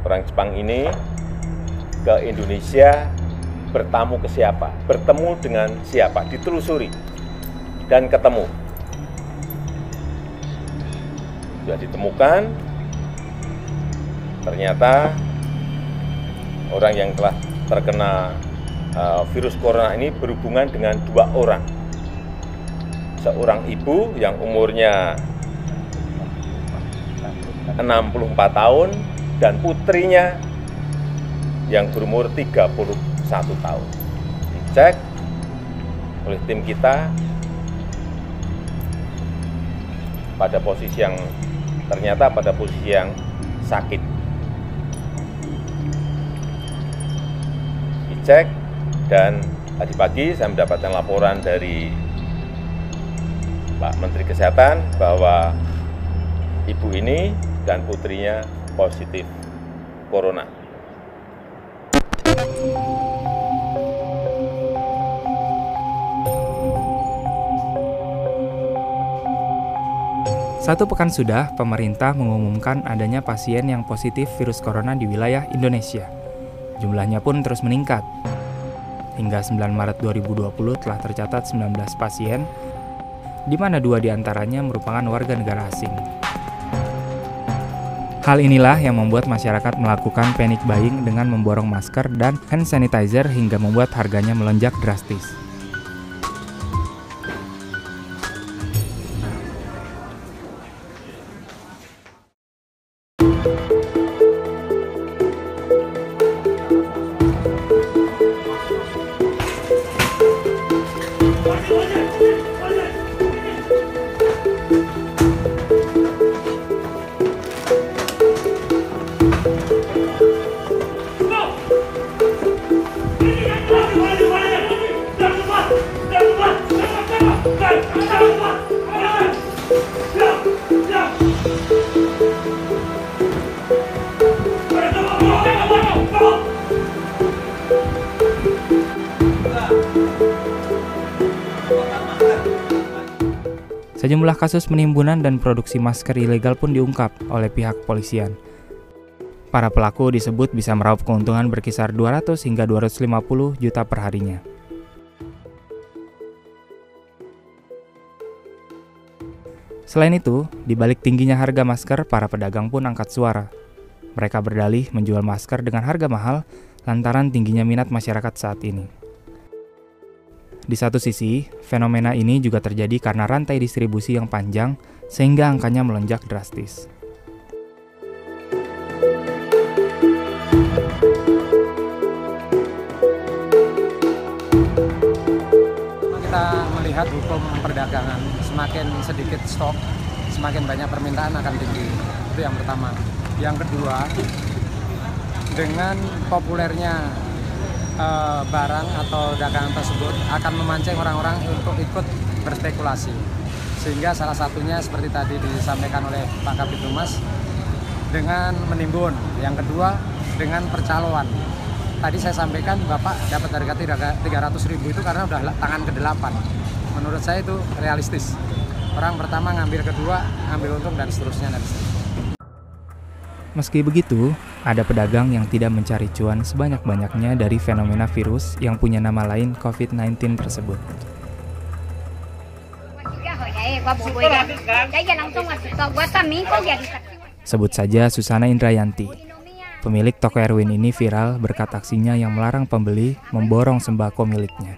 Orang Jepang ini ke Indonesia bertamu ke siapa, bertemu dengan siapa, ditelusuri dan ketemu. Sudah ditemukan, ternyata orang yang telah terkena virus corona ini berhubungan dengan 2 orang. Seorang ibu yang umurnya 64 tahun dan putrinya yang berumur 31 tahun. Dicek oleh tim kita pada posisi yang ternyata pada posisi yang sakit. Dicek dan tadi pagi saya mendapatkan laporan dari Pak Menteri Kesehatan bahwa ibu ini dan putrinya positif corona. Satu pekan sudah, pemerintah mengumumkan adanya pasien yang positif virus corona di wilayah Indonesia. Jumlahnya pun terus meningkat. Hingga 9 Maret 2020 telah tercatat 19 pasien, di mana 2 diantaranya merupakan warga negara asing. Hal inilah yang membuat masyarakat melakukan panic buying dengan memborong masker dan hand sanitizer hingga membuat harganya melonjak drastis. Sejumlah kasus penimbunan dan produksi masker ilegal pun diungkap oleh pihak kepolisian. Para pelaku disebut bisa meraup keuntungan berkisar 200 hingga 250 juta per harinya. Selain itu, di balik tingginya harga masker, para pedagang pun angkat suara. Mereka berdalih menjual masker dengan harga mahal lantaran tingginya minat masyarakat saat ini. Di satu sisi, fenomena ini juga terjadi karena rantai distribusi yang panjang sehingga angkanya melonjak drastis. Kita melihat hukum perdagangan, semakin sedikit stok, semakin banyak permintaan akan tinggi. Itu yang pertama. Yang kedua, dengan populernya barang atau dagangan tersebut akan memancing orang-orang untuk ikut berspekulasi. Sehingga salah satunya seperti tadi disampaikan oleh Pak Kabid Humas dengan menimbun. Yang kedua dengan percaloan. Tadi saya sampaikan Bapak dapat harga 300.000 itu karena udah tangan ke-8. Menurut saya itu realistis. Orang pertama ngambil kedua, ngambil untung dan seterusnya. Meski begitu, ada pedagang yang tidak mencari cuan sebanyak-banyaknya dari fenomena virus yang punya nama lain COVID-19 tersebut. Sebut saja Susana Indrayanti. Pemilik toko Erwin ini viral berkat aksinya yang melarang pembeli memborong sembako miliknya.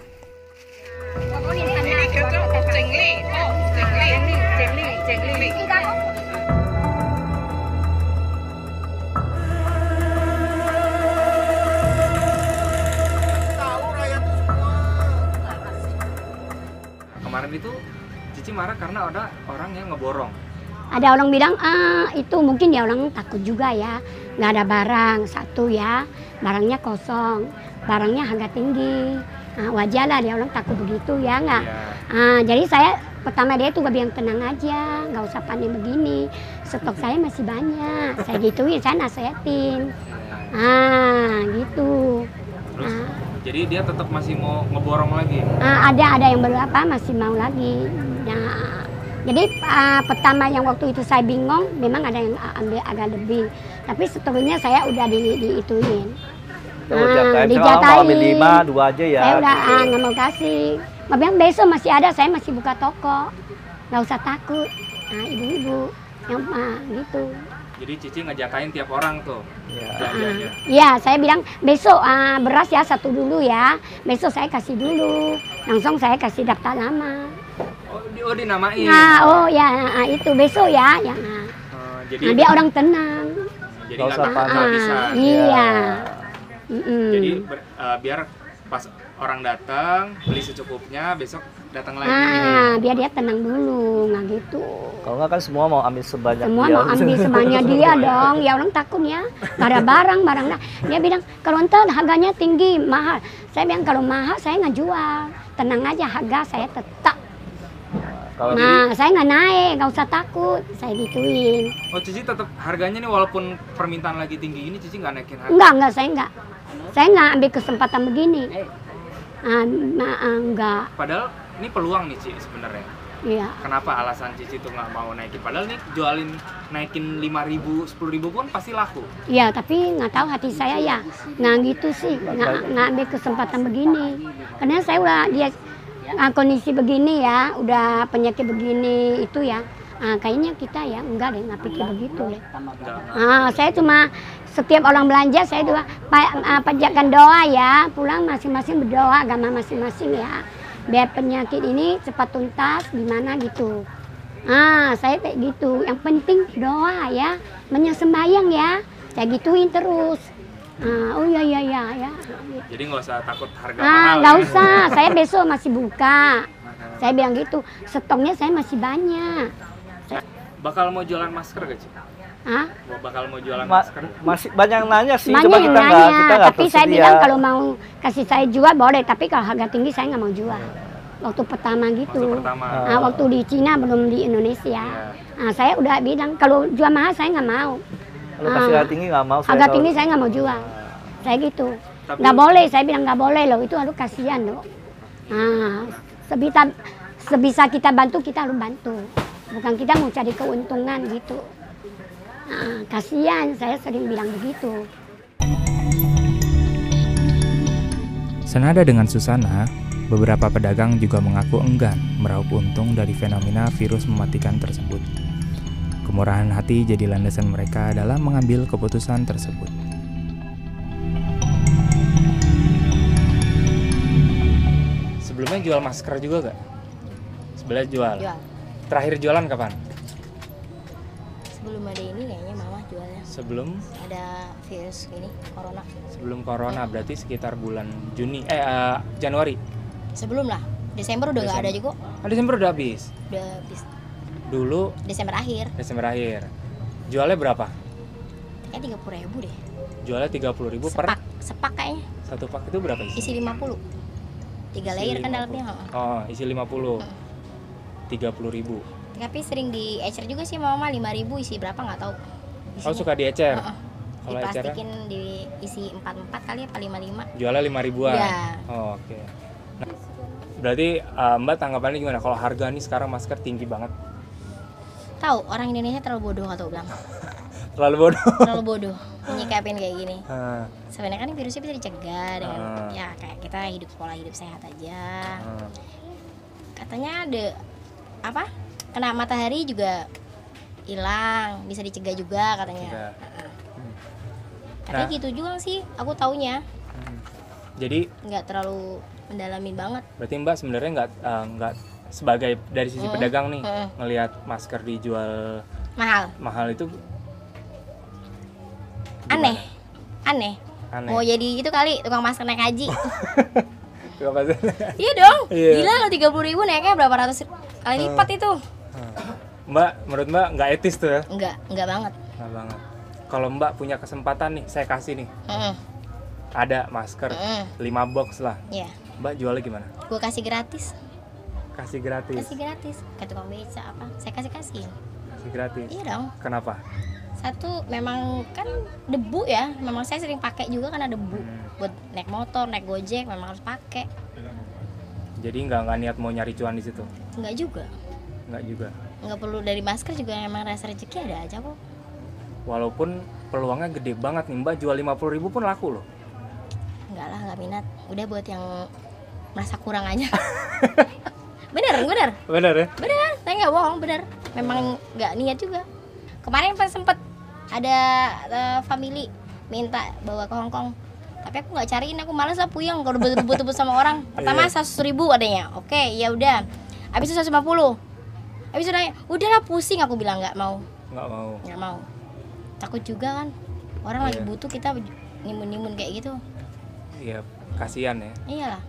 Kemarin itu Cici marah karena ada orang yang ngeborong. Ada orang bilang, itu mungkin dia orang takut juga ya, nggak ada barang, satu ya, barangnya kosong, barangnya harga tinggi, wajar lah dia orang takut begitu ya nggak. Yeah. Jadi saya pertama dia tuh gak bilang tenang aja, nggak usah panik begini, stok saya masih banyak, saya gituin, saya nasihatin, gitu. Terus, jadi dia tetap masih mau ngeborong lagi? Ada yang berapa masih mau lagi. Nah, Jadi pertama yang waktu itu saya bingung, memang ada yang ambil agak lebih. Tapi setelahnya saya udah diituin. Dijatain. Mau ambil 5, 2 aja ya. Saya udah gitu. nggak mau kasih. Mbak bilang besok masih ada, saya masih buka toko. Nggak usah takut. Nah, ibu-ibu yang gitu. Jadi Cici ngejatahin tiap orang tuh belanjanya. Iya, saya bilang besok beras ya 1 dulu ya. Besok saya kasih dulu. Langsung saya kasih daftar nama. Oh, dinamain. Nah, oh ya itu besok ya. Ya. Jadi biar orang tenang. Jadi Nggak usah nggak panik. kehabisan. Iya. Jadi biar pas orang datang beli secukupnya, besok datang lagi. Biar dia tenang dulu, nggak gitu. Kalau nggak kan semua mau ambil sebanyak Semua dia. mau ambil sebanyak dia dong. Ya orang takut ya. Gak ada barang. Dia bilang kalau entar harganya tinggi, mahal. Saya bilang kalau mahal saya nggak jual. Tenang aja, harga saya tetap. Kalau Saya nggak naik, nggak usah takut. Saya gituin. Oh, Cici tetap harganya nih walaupun permintaan lagi tinggi ini Cici nggak naikin harga. Enggak, saya enggak. Saya nggak ambil kesempatan begini. Enggak. Padahal ini peluang nih Cici sebenarnya. Iya. Kenapa alasan Cici tuh nggak mau naikin? Padahal nih jualin naikin 5.000, 10.000 pun pasti laku. Iya, tapi nggak tahu hati saya ya. Nggak gitu sih, nggak ambil kesempatan begini. Karena saya udah dia kondisi begini ya, udah penyakit begini itu ya. Kayaknya kita ya enggak deh, nggak pikir begitu deh. Saya cuma setiap orang belanja saya doa, panjatkan doa ya, pulang masing-masing berdoa agama masing-masing ya. Biar penyakit ini cepat tuntas gimana gitu. Saya kayak gitu. Yang penting doa ya, sembahyang ya. Saya gituin terus. Oh iya. Jadi nggak usah takut harga mahal. Nggak usah. Saya besok masih buka. Saya bilang gitu. Stoknya saya masih banyak. Bakal mau jualan masker gak Ci? Bakal mau jualan masker? Masih banyak yang nanya sih. Banyak Cuma yang kita nanya. nggak Tapi saya tersedia. bilang kalau mau kasih saya jual boleh. Tapi kalau harga tinggi saya nggak mau jual. Waktu pertama gitu. Waktu pertama. Waktu di Cina belum di Indonesia. Saya udah bilang kalau jual mahal saya nggak mau. Kalau kasih harga tinggi nggak mau. Harga tinggi saya nggak mau jual. Saya gitu. Tapi- Nggak boleh. Saya bilang nggak boleh loh. Itu harus kasihan loh. Sebisa kita bantu kita harus bantu. Bukan kita mau cari keuntungan gitu. Kasihan. Saya sering bilang begitu. Senada dengan Susana, beberapa pedagang juga mengaku enggan meraup untung dari fenomena virus mematikan tersebut. Kemurahan hati jadi landasan mereka dalam mengambil keputusan tersebut. Sebelumnya jual masker juga gak? Sebelah jual. Terakhir jualan kapan? Sebelum ada ini kayaknya mama jualnya. Sebelum Ada virus ini, corona. sebelum corona berarti sekitar bulan Januari. Sebelum lah, Desember udah nggak ada juga. Desember udah habis. Udah habis. Dulu Desember akhir. Desember akhir. Jualnya berapa? Kayak 30.000 deh. Jualnya 30.000 per Sepak kayaknya. satu pak itu berapa isi? Isi 50. 3 layer kan dalamnya. Oh, isi 50. 30.000. Tapi sering di ecer juga sih mama 5.000 isi berapa nggak tahu. Oh, suka diecer. Kalau ecernya Diplastikin diisi 44 kali apa 55. jualnya 5.000-an. Iya. Oh, oke. Nah, berarti Mbak tanggapannya gimana kalau harga nih sekarang masker tinggi banget? Tahu orang Indonesia terlalu bodoh atau bilang. Terlalu bodoh. Terlalu bodoh nyikapin kayak gini. Hah, Sebenarnya kan virusnya bisa dicegah dengan Ah. ya kayak kita hidup pola hidup sehat aja. hah. Katanya ada apa? Kena matahari juga hilang, bisa dicegah juga katanya. Cegah. Tapi Nah. gitu juga sih, aku taunya Jadi nggak terlalu mendalamin banget. berarti Mbak sebenarnya nggak sebagai dari sisi pedagang nih Hmm. ngelihat masker dijual Mahal, mahal itu aneh, aneh. aneh. Mau jadi itu kali tukang masker naik haji. Gak pasti. Iya dong, Iya. gila lo 30.000 naiknya berapa ratus kali lipat itu? Mbak, menurut Mbak nggak etis tuh ya? Enggak banget. Nggak banget. Kalau Mbak punya kesempatan nih, saya kasih nih, ada masker 5 box lah. Ya, Mbak jualnya gimana? gue kasih gratis, Kasih gratis. kasih gratis. Ke tukang beca apa? Saya kasih. Kasih gratis. Iya dong. Kenapa? Satu memang kan debu ya, memang saya sering pakai juga karena debu. Buat naik motor, naik gojek memang harus pakai. Jadi nggak niat mau nyari cuan di situ? Enggak juga. Nggak juga. nggak perlu dari masker juga, emang rasa rezeki ada aja kok. Walaupun peluangnya gede banget nih Mbak, jual 50.000 pun laku loh. Enggak lah, nggak minat. Udah buat yang merasa kurang aja. Bener. Bener ya? Bener, saya nggak bohong, bener. Memang nggak niat juga. Kemarin pas sempet ada family minta bawa ke Hongkong, tapi aku nggak cariin, aku malas lah, puyeng kalau rebut-rebut sama orang. Pertama 100.000 adanya, oke ya udah. Habis itu 150. Habis itu nanya, udahlah pusing, aku bilang nggak mau. Takut juga kan, orang lagi butuh kita nimun-nimun kayak gitu. Iya, kasihan ya. Iyalah.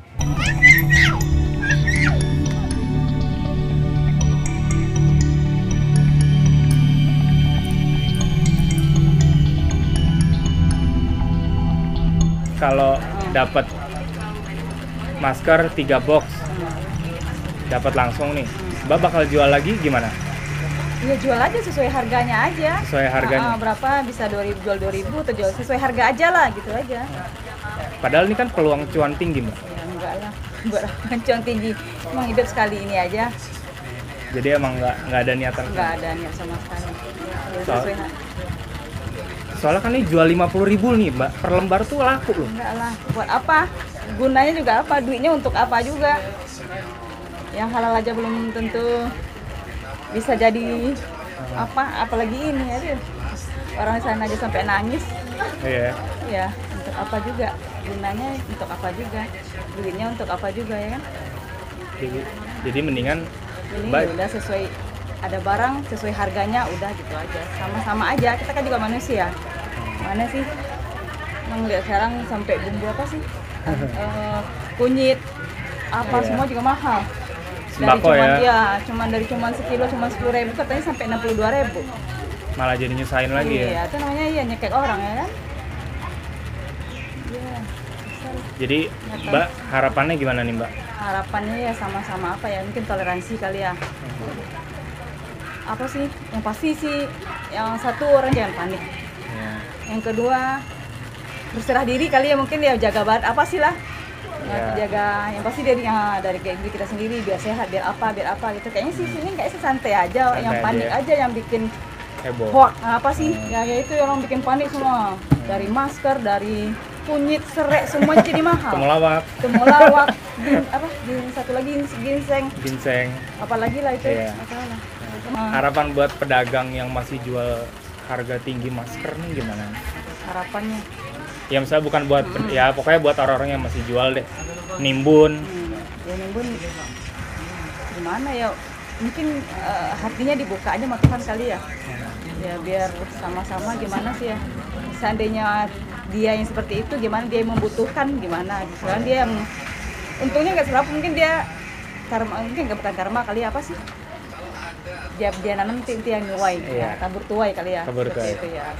Kalau dapat masker 3 box, dapat langsung nih, Mbak bakal jual lagi gimana? Ya jual aja sesuai harganya aja. Sesuai harganya? Berapa, bisa 2.000, jual 2.000 atau jual sesuai harga aja lah, gitu aja. Padahal ini kan peluang cuan tinggi Mbak. Ya enggak lah, buat cuan tinggi. Emang hidup sekali ini aja. Jadi emang nggak ada niatan? Nggak ada niat sama sekali. Ya, Soalnya kan ini jual 50.000 nih Mbak, per lembar tuh laku loh. Enggak lah, buat apa? Gunanya juga apa? Duitnya untuk apa juga? Yang halal aja belum tentu bisa jadi apa, apalagi ini aduh. Orang di sana aja sampai nangis. Iya. Ya, untuk apa juga? Gunanya untuk apa juga? Duitnya untuk apa juga ya kan? Jadi mendingan Ini Mbak udah sesuai, ada barang sesuai harganya, udah gitu aja. Sama-sama aja, kita kan juga manusia. Mana sih? Emang lihat sekarang sampai bumbu apa sih? Kunyit, apa semua juga mahal. Sembako Dari cuman sekilo cuma 10.000, katanya sampai 62.000. Malah jadi nyusahin lagi ya. Iya, itu namanya nyekek orang ya kan? Iya. Jadi Mbak harapannya gimana nih Mbak? Harapannya ya sama-sama apa ya, mungkin toleransi kali ya. Apa sih? Yang pasti sih, yang satu orang jangan panik. Yang kedua berserah diri kali ya, mungkin ya jaga badan apa sih lah. Jaga yang pasti dari kayak diri kita sendiri, biar sehat, biar apa gitu. Kayaknya sih sini kayak santai aja, yang panik aja yang bikin heboh. Hoax, apa sih? Ya itu yang bikin panik semua. Dari masker, dari kunyit, serai, semua jadi mahal. Temulawak, satu lagi ginseng. Apalagi lah itu. Masalah. Harapan buat pedagang yang masih jual harga tinggi masker nih gimana? Harapannya? Ya misalnya bukan buat, ya pokoknya buat orang-orang yang masih jual deh. Nimbun. Ya nimbun gimana ya? Mungkin hatinya dibuka aja sama Tuhan kali ya. Ya biar sama-sama gimana sih ya. Seandainya dia yang seperti itu, gimana dia yang membutuhkan, gimana. Soalnya dia yang untungnya nggak seberapa, mungkin dia karma, mungkin nggak bukan karma kali ya, apa sih? Dia nanam tinti yang nuai, tabur tuai kali ya. Tabur tuai. Itu ya.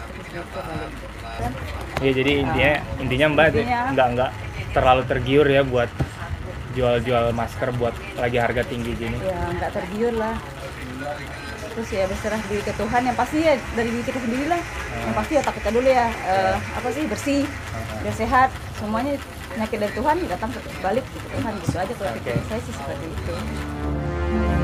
Iya, jadi intinya Mbak nggak terlalu tergiur ya buat jual masker buat lagi harga tinggi gini. Ya nggak tergiur lah. Terus ya berserah diri ke Tuhan, yang pasti ya dari diri kita sendiri lah. Yang pasti ya takutnya dulu ya, bersih, biar sehat. Semuanya penyakit dari Tuhan datang balik ke Tuhan, gitu aja kalau saya sih seperti itu.